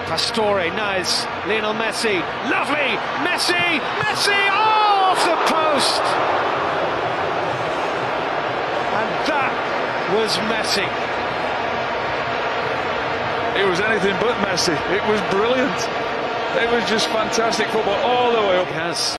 Pastore, nice. Lionel Messi, lovely. Messi, oh, off the post. And that was Messi. It was anything but Messi. It was brilliant. It was just fantastic football all the way up. He has